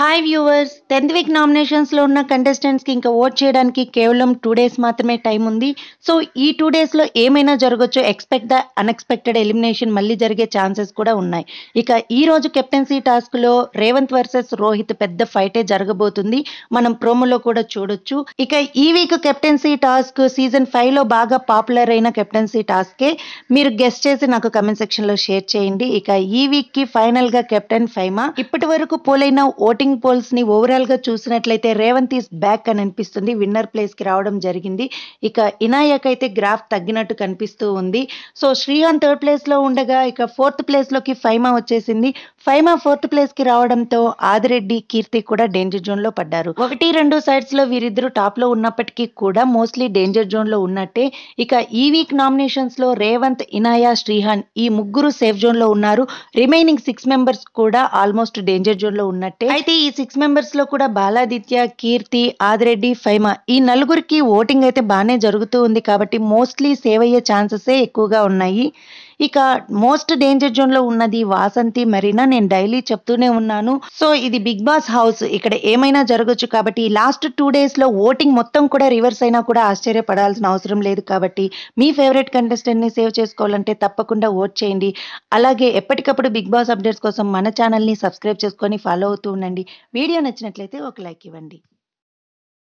Hi viewers 10th week నామినేషన్స్లో ఉన్న కంటెస్టెంట్స్కి ఇంకా vote చేయడానికి కేవలం 2 days మాత్రమే టైం ఉంది. సో ఈ 2 daysలో ఏమైనా జరగచ్చు. ఎక్స్పెక్ట్ ద అన్ఎక్స్పెక్టెడ్ ఎలిమినేషన్ మళ్ళీ జరిగే ఛాన్సెస్ కూడా ఉన్నాయి. ఇక ఈ రోజు కెప్టెన్సీ టాస్క్లో రేవంత్ వర్సెస్ రోహిత్ పెద్ద ఫైటే జరగబోతుంది. మనం ప్రోమోలో కూడా చూడొచ్చు. ఇక ఈ వీక్ కెప్టెన్సీ టాస్క్ సీజన్ 5లో బాగా పాపులర్ అయిన కెప్టెన్సీ టాస్కే. మీరు గెస్ట్ చేసి నాకు కమెంట్ సెక్షన్లో షేర్ చేయండి. ఇక ఈ వీక్కి ఫైనల్గా కెప్టెన్ ఫైమా. ఇప్పటి వరకు పోలైన ఓటింగ్ పోల్స్ ని ఓవరాల్ గా చూసినట్లయితే రేవంత్ ఈస్ బ్యాక్ అని అనిపిస్తుంది. విన్నర్ ప్లేస్ కి రావడం జరిగింది. ఇక ఇనాయక్ అయితే గ్రాఫ్ తగ్గినట్టు కనిపిస్తూ ఉంది. సో శ్రీహాన్ 3rd ప్లేస్ లో ఉండగా ఇక 4th ప్లేస్ లోకి ఫైమా వచ్చేసింది. ఫైమా 4th ప్లేస్ కి రావడంతో ఆదిరెడ్డి, కీర్తి కూడా డేంజర్ జోన్ లో పడ్డారు. 1-2 సైడ్స్ లో వీరిద్దరు టాప్ లో ఉన్నప్పటికీ కూడా మోస్ట్లీ డేంజర్ జోన్ లో ఉన్నట్టే. ఇక ఈ వీక్ నామినేషన్స్ లో రేవంత్, ఇనాయ, శ్రీహాన్ ఈ ముగ్గురు సేఫ్ జోన్ లో ఉన్నారు. రిమైనింగ్ 6 మెంబర్స్ కూడా ఆల్మోస్ట్ డేంజర్ జోన్ లో ఉన్నట్టే. అయితే ఈ 6 మెంబర్స్ లో కూడా బాలాదిత్య, కీర్తి, ఆదిరెడ్డి, ఫైమా ఈ నలుగురికి ఓటింగ్ అయితే బాగానే జరుగుతూ ఉంది. కాబట్టి మోస్ట్లీ సేవ్ అయ్యే ఛాన్సెసే ఎక్కువగా ఉన్నాయి. ఇక మోస్ట్ డేంజర్ జోన్ లో ఉన్నది వాసంతి, మరీనా. నేను డైలీ చెప్తూనే ఉన్నాను. సో ఇది బిగ్ బాస్ హౌస్, ఇక్కడ ఏమైనా జరగచ్చు. కాబట్టి లాస్ట్ 2 days లో ఓటింగ్ మొత్తం కూడా రివర్స్ అయినా కూడా ఆశ్చర్యపడాల్సిన అవసరం లేదు. కాబట్టి మీ ఫేవరెట్ కంటెస్టెంట్ ని సేవ్ చేసుకోవాలంటే తప్పకుండా ఓట్ చేయండి. అలాగే ఎప్పటికప్పుడు బిగ్ బాస్ అప్డేట్స్ కోసం మన ఛానల్ని సబ్స్క్రైబ్ చేసుకొని ఫాలో అవుతూ ఉండండి. వీడియో నచ్చినట్లయితే ఒక లైక్ ఇవ్వండి.